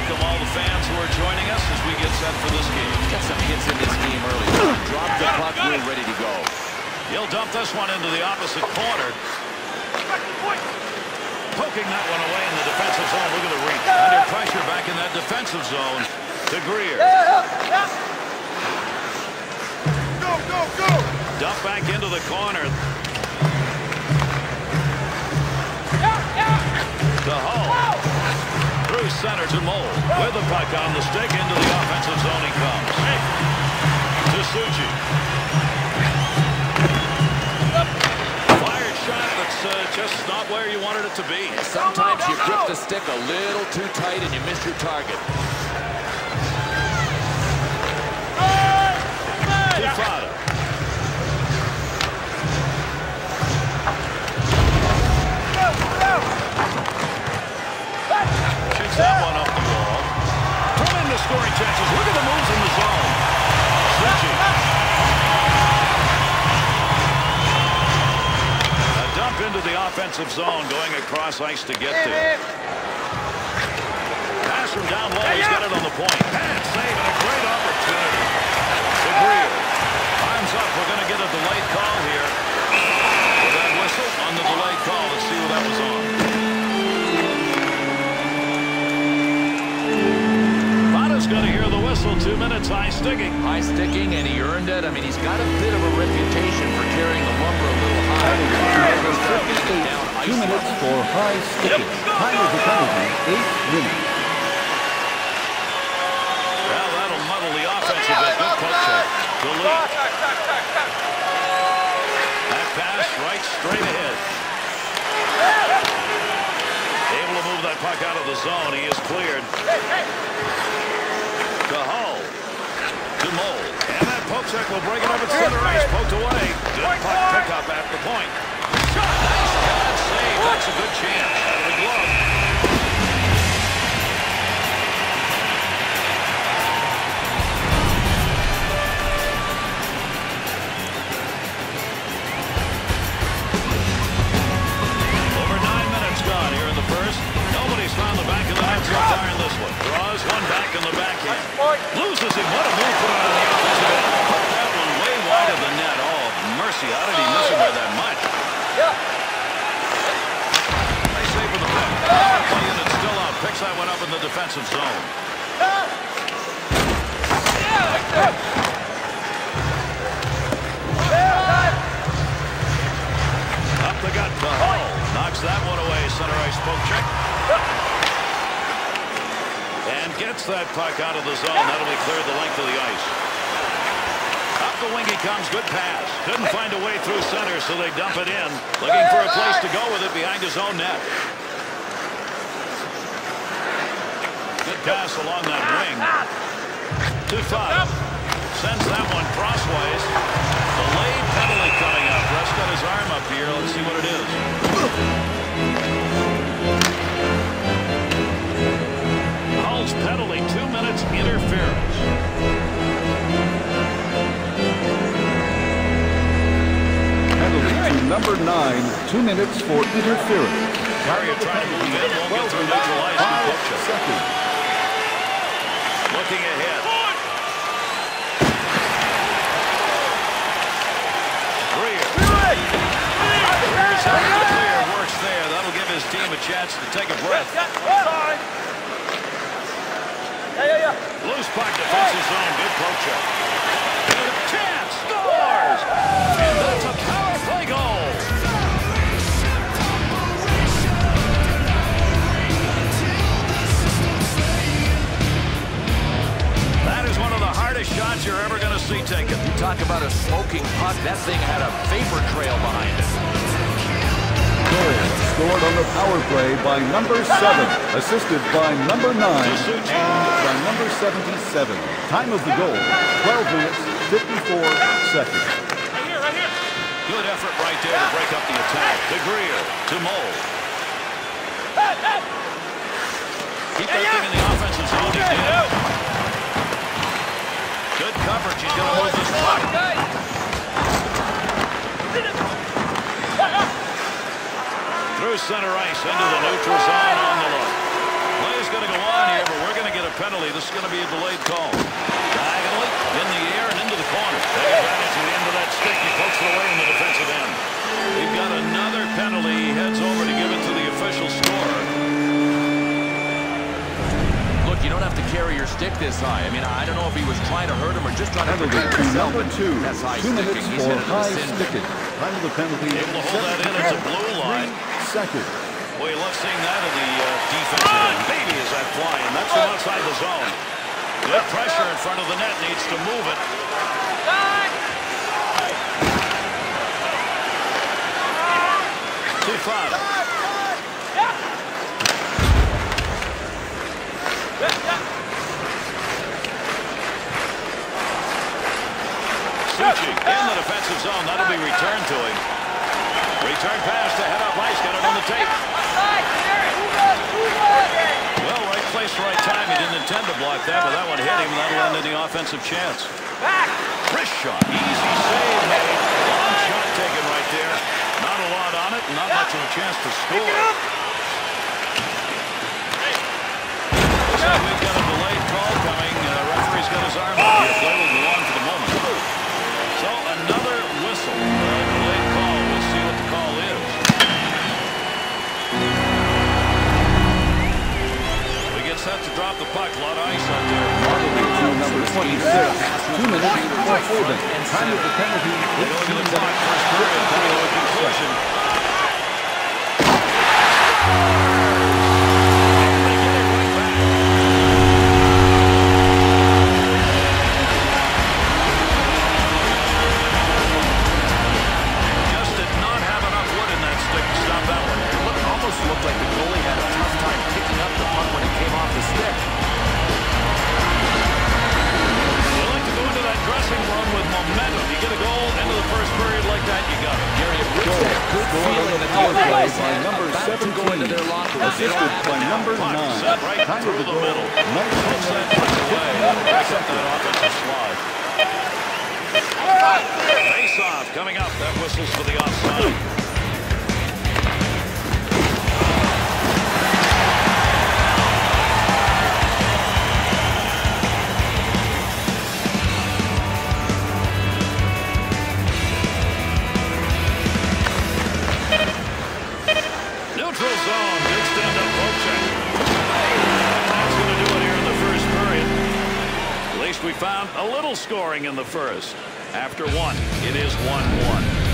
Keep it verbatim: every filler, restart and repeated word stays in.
welcome all the fans who are joining us as we get set for this game. Got some hits in this game early. Drop the puck, we're ready to go. He'll dump this one into the opposite corner. Poking that one away in the defensive zone. Look at the reach. Under pressure back in that defensive zone to Greer. Go, go, go! Dump back into the corner. To Hull. Through center to Mole. With the puck on the stick into the offensive zone he comes. To Suji. Fired shot that's uh, just not where you wanted it to be. Sometimes you grip the stick a little too tight and you miss your target. Tufada. Shoots that one up the wall. Tremendous scoring chances. Look at the moves in the zone. Suji. A dump into the offensive zone, going across ice to get to. Pass from down low. He's got it on the point. Bad save and a great opportunity. To Greer. Time's up. We're going to get a delayed call here. With that whistle on the delayed call. Let's see what that was on. Vada's going to hear the whistle. Two minutes high sticking. High sticking, and he earned it. I mean, he's got a bit of a reputation for carrying the lumber a little high. Two minutes for high sticking. Time of the penalty, eight minutes. Well, that'll muddle the offense a bit. Good poke check. To Lee. That pass right straight ahead. Able to move that puck out of the zone. He is cleared. To Hull. To Mole. And that poke check will break it up at center ice. Poked away. Good puck pickup at the point. Shot. Nice bad save. That's a good chance. Out of the glove. Over nine minutes gone here in the first. Nobody's found the back of the net so far in this one. Draws one back in the backhand. Loses him. What a move put on the offensive end. Put that one way wide of the net. Oh, mercy. How did he miss it by that much? Nice save for the puck. And it's still out. Picks that one up in the defensive zone. Up the gut to Hull. Knocks that one away. Center ice poke check. And gets that puck out of the zone. That'll be cleared the length of the ice. Up the wing he comes. Good pass. Couldn't find a way through center, so they dump it in. Looking for a place to go with it behind his own net. Good pass along that wing. Tufada sends that one crossways. Delayed penalty coming up. Russ got his arm up here. Let's see what it is. Hull's penalty, two minutes interference. Penalty to number nine, two minutes for interference. Carrier trying to move in, won't get through neutral ice. Five seconds. Looking ahead. Greer. Greer's out to clear. Works there. That'll give his team a chance to take a breath. Loose puck, defensive zone. Good poke check. Good chance. Scores! And that's a power play goal. That is one of the hardest shots you're ever going to see taken. You talk about a smoking puck. That thing had a vapor trail behind it. Goal scored on the power play by number seven, assisted by number nine, and by number seventy-seven. Time of the goal, twelve minutes, fifty-four seconds. Right here, right here. Good effort right there to break up the attack. To Greer, to Mole. Keep that thing in the offensive zone. He did. Good coverage. He's going to move this puck. Through center ice into the neutral zone on the look. Play is going to go on here, but we're going to get a another penalty. This is going to be a delayed call. Diagonally, in the air, and into the corner. Take advantage of the end of that stick. He pokes it away in the defensive end. We've got another penalty. He heads over to give it to the official scorer. Look, you don't have to carry your stick this high. I mean, I don't know if he was trying to hurt him or just trying to Penalty protect to himself. number two. That's high Two sticking. minutes He's for headed to the high sin bin. sticking. Time of the penalty. Able to hold that in at the blue line. Second. Well, you love seeing that in the uh, defensive end. Baby is that flying. That's from outside the zone. Good pressure in front of the net. Needs to move it. two five. Suchi in the defensive zone. That'll be returned to him. Return pass to head up ice. Got it on the tape. Well, right place, right time. He didn't intend to block that, but that one hit him. That'll end in the offensive chance. Wrist shot. Easy save made. Long shot taken right there. Not a lot on it, and not much of a chance to score. Looks like we've got a delayed call coming. Uh, referee's got his arm up here. Play will go on for the moment. So another whistle. Uh, delayed call. We'll see what the call is. We get set to drop the puck. A lot of ice out there. Number twenty-six. Two minutes for holding. Time of the penalty. Take a look at the clock. First period coming to a conclusion. And they get it right back. Just did not have enough wood in that stick to stop that one. It looked, almost looked like the goalie had a tough time picking up the puck when it came off the stick. You like to go into that dressing room with momentum. You get a goal into the first period like that, you got it. Gary, it brings that good feeling that the Power other play guys by had number about to go into their locker room. Assisted by number Puck nine. set right Time of through the the goal. middle. nineteen Puts that minutes puck away. Breaks up that offensive slide. Face off coming up. That whistles for the offside. Neutral zone. Good stand-up poke check. That's going to do it here in the first period. At least we found a little scoring in the first. After one, it is one one.